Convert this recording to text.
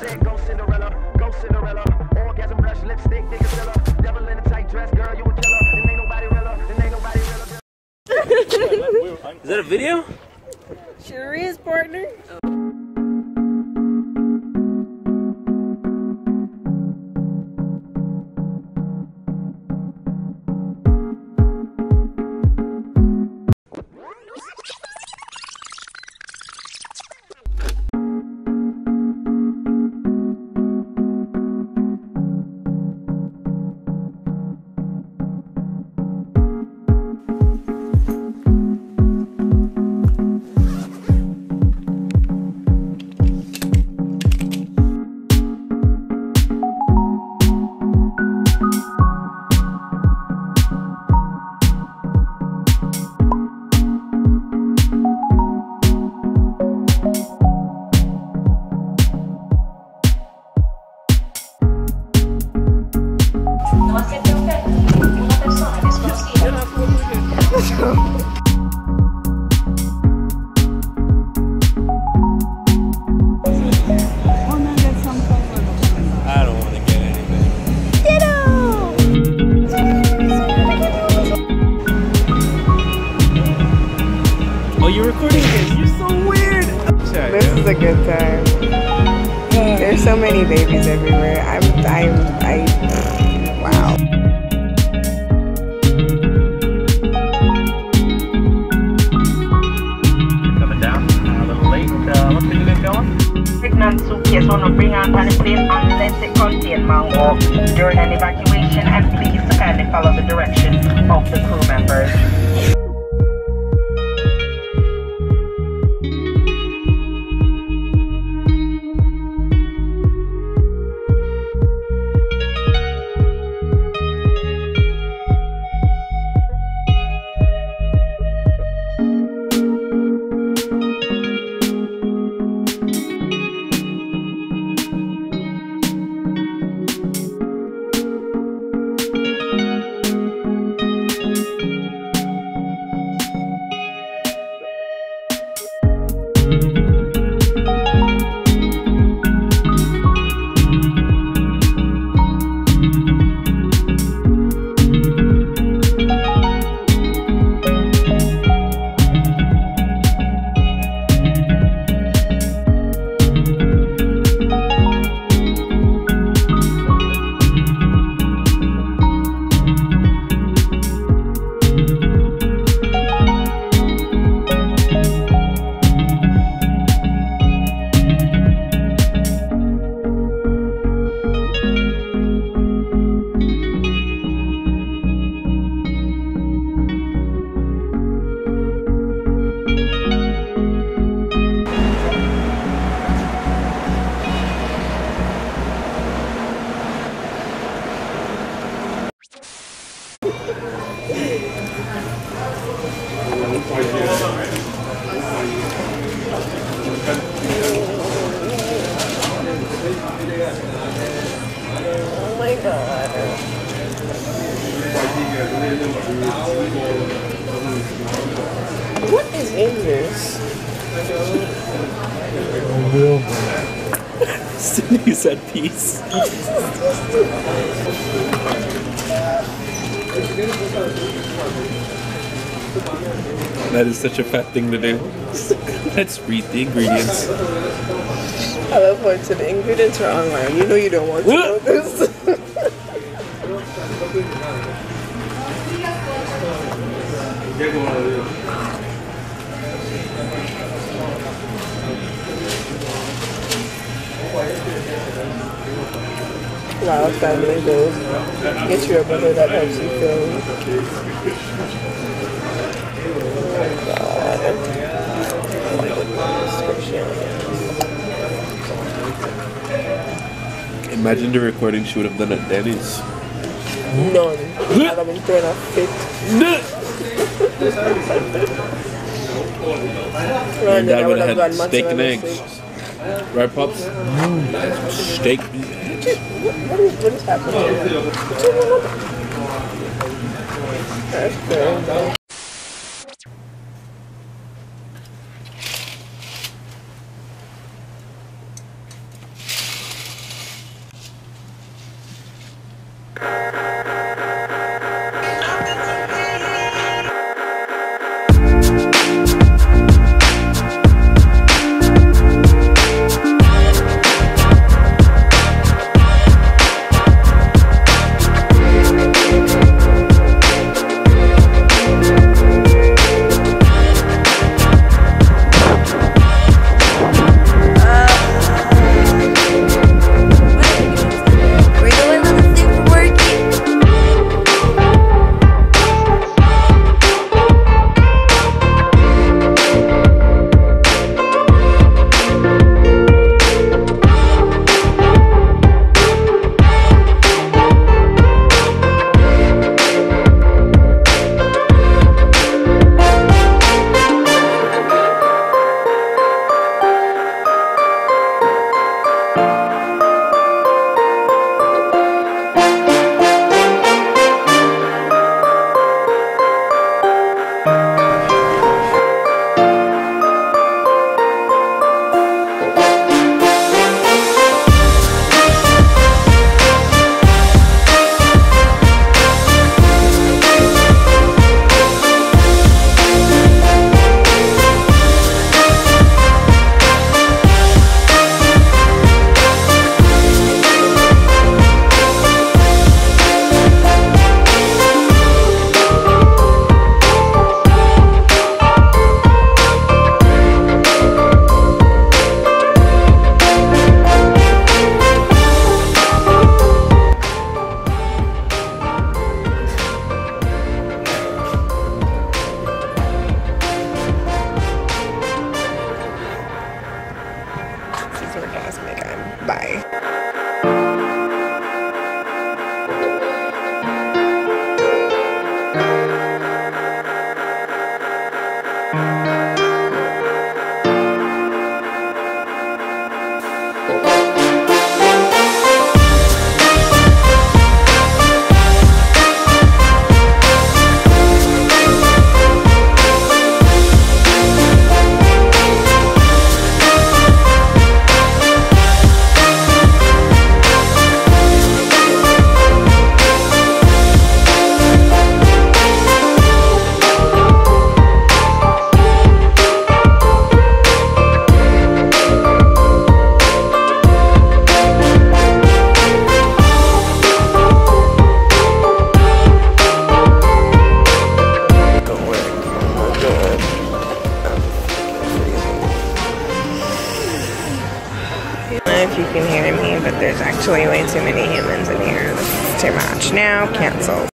said go Cinderella, orgasm blush, lipstick, nigga filler, devil in a tight dress, girl, you a killer, and ain't nobody realer, Is that a video? Sure is, partner. It's a good time. There's so many babies everywhere. Wow. Coming down a little late. What did you get going? Pregnant suitcase on a bring out on the plane unless it contain mango during an evacuation, and please kindly follow the direction of the crew members. Oh my god. What is in this? Cindy said peace. That is such a fat thing to do. Let's read the ingredients. I love when the ingredients are online. You know you don't want to know this. Wow, family goals. Get you a brother that helps you feel. Imagine the recording she would have done at Denny's. None. I'd have been throwing a fit. Your dad would have had steak and eggs. Right, Pops? Steak. What is happening? That's good. Bye. If you can hear me, but there's actually way too many humans in here. This is too much. Now, cancel.